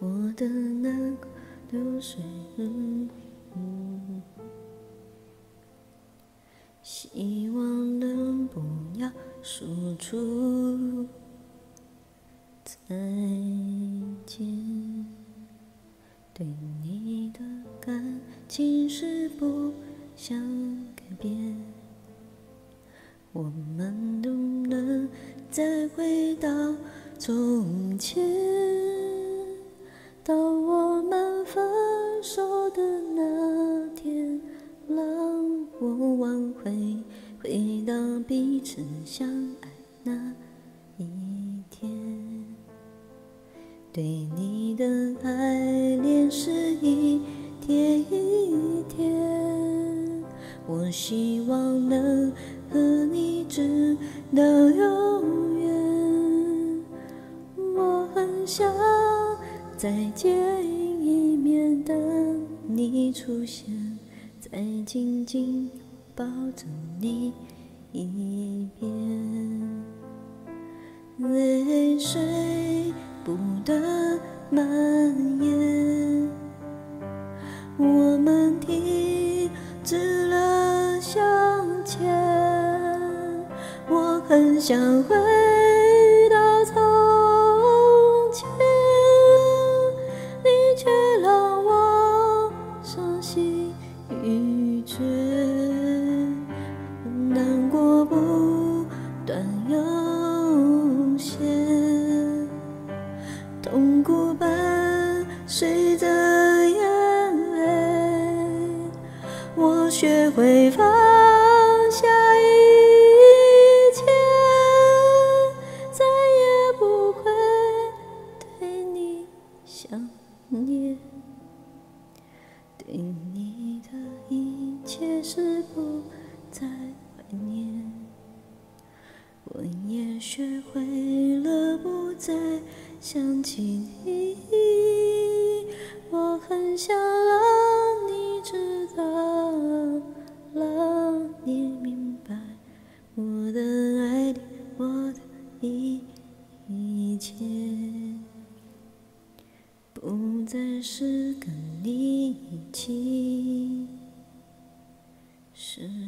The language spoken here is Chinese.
过的那个流水。希望能不要说出再见。对你的感情是不想改变，我们都能再回到从前，到我们分手的那天，让我挽回到彼此相爱那一天。对你的爱恋是一天一天，我希望能和你直到永远。我很想再见一面，等你出现，再紧紧抱着你一遍。泪水不断蔓延，我们停止了向前。我很想回到从前，你却让我伤心欲绝，难过不断涌现，痛苦伴随着眼泪，我学会放下一切，再也不会对你想念。对你的一切是不再怀念，我也学会了不再想起你。我很想让你知道，让你明白，我的爱恋，我的一切，不再是跟你一起。是